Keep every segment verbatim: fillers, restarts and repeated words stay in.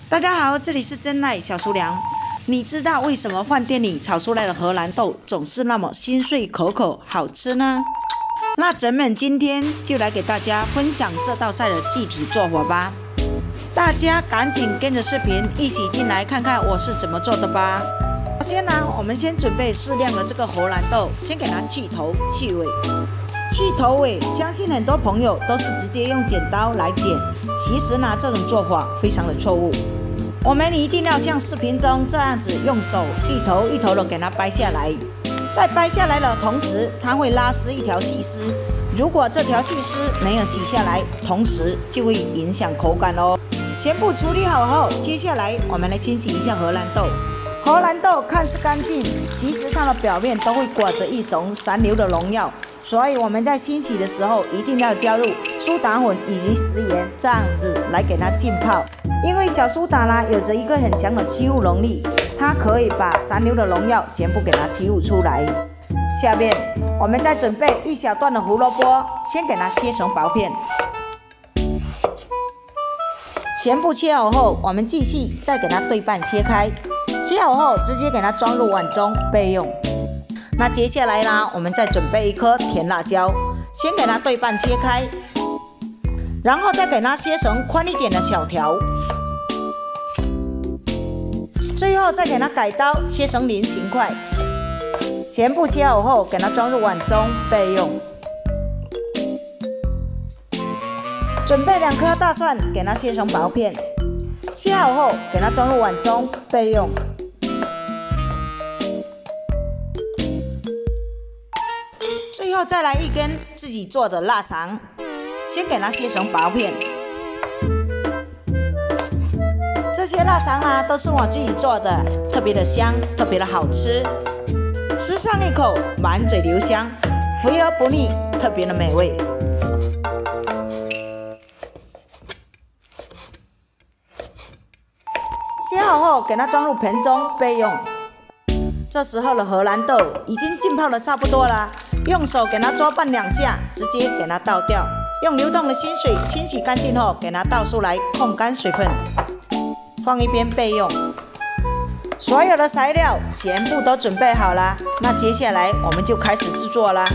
大家好，这里是真爱小厨娘。你知道为什么饭店里炒出来的荷兰豆总是那么新脆可口、好吃呢？那咱们今天就来给大家分享这道菜的具体做法吧。大家赶紧跟着视频一起进来看看我是怎么做的吧。首先呢，我们先准备适量的这个荷兰豆，先给它去头去尾。去头尾，相信很多朋友都是直接用剪刀来剪，其实呢，这种做法非常的错误。我们一定要像视频中这样子，用手一头一头的给它掰下来。在掰下来的同时，它会拉丝一条细丝。如果这条细丝没有洗下来，同时就会影响口感哦。全部处理好后，接下来我们来清洗一下荷兰豆。荷兰豆看似干净，其实它的表面都会裹着一层残留的农药，所以我们在清洗的时候一定要加入苏打粉以及食盐，这样子来给它浸泡。因为小苏打呢有着一个很强的吸附能力，它可以把残留的农药全部给它吸附出来。下面我们再准备一小段的胡萝卜，先给它切成薄片。全部切好后，我们继续再给它对半切开。切好后，直接给它装入碗中备用。那接下来呢，我们再准备一颗甜辣椒，先给它对半切开，然后再给它切成宽一点的小条，最后再给它改刀切成菱形块。全部切好后，给它装入碗中备用。准备两颗大蒜，给它切成薄片，切好后给它装入碗中备用。最后再来一根自己做的腊肠，先给它切成薄片。这些腊肠呢，都是我自己做的，特别的香，特别的好吃。吃上一口，满嘴留香，肥而不腻，特别的美味。切好后，给它装入盆中备用。这时候的荷兰豆已经浸泡的差不多了，用手给它抓拌两下，直接给它倒掉。用流动的清水清洗干净后，给它倒出来，控干水分，放一边备用。所有的材料全部都准备好了，那接下来我们就开始制作啦。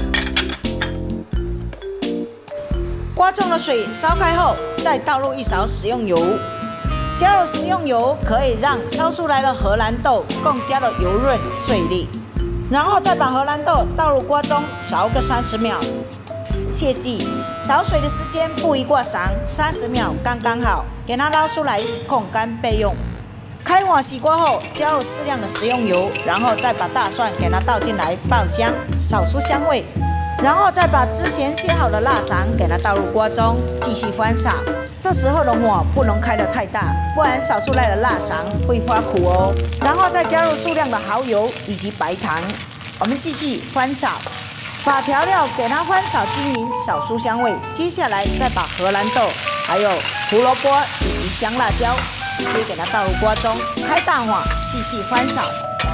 锅中的水烧开后，再倒入一勺食用油。加入食用油可以让烧出来的荷兰豆更加的油润脆利，然后再把荷兰豆倒入锅中烧个三十秒。切记，烧水的时间不宜过长，三十秒刚刚好。给它捞出来，控干备用。开碗洗锅后，加入适量的食用油，然后再把大蒜给它倒进来爆香，炒出香味。然后再把之前切好的腊肠给它倒入锅中，继续翻炒。这时候的火不能开得太大，不然炒出来的腊肠会发苦哦。然后再加入数量的蚝油以及白糖，我们继续翻炒，把调料给它翻炒均匀，炒出香味。接下来再把荷兰豆、还有胡萝卜以及香辣椒直接给它倒入锅中，开大火继续翻炒。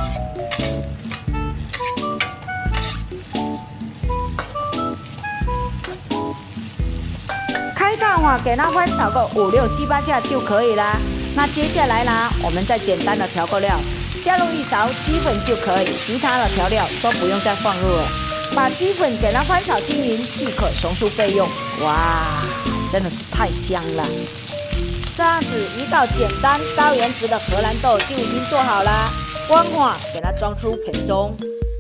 开大火给它翻炒个五六七八下就可以啦。那接下来呢，我们再简单的调个料，加入一勺鸡粉就可以，其他的调料都不用再放入了。把鸡粉给它翻炒均匀，即可重出备用。哇，真的是太香了！这样子一道简单高颜值的荷兰豆就已经做好啦。关火，给它装出盆中。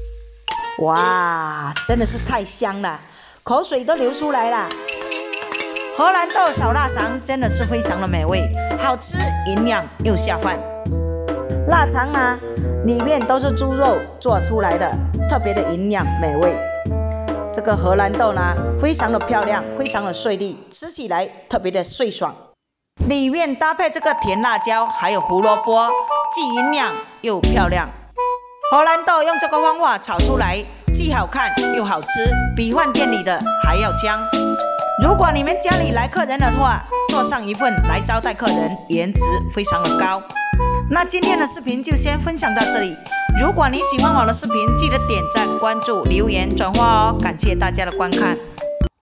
哇，真的是太香了，口水都流出来了。荷兰豆炒腊肠真的是非常的美味，好吃、营养又下饭。腊肠呢，里面都是猪肉做出来的，特别的营养美味。这个荷兰豆呢，非常的漂亮，非常的碎利，吃起来特别的脆爽。里面搭配这个甜辣椒，还有胡萝卜，既营养又漂亮。荷兰豆用这个方法炒出来，既好看又好吃，比饭店里的还要香。如果你们家里来客人的话，做上一份来招待客人，颜值非常的高。那今天的视频就先分享到这里。如果你喜欢我的视频，记得点赞、关注、留言、转发哦！感谢大家的观看。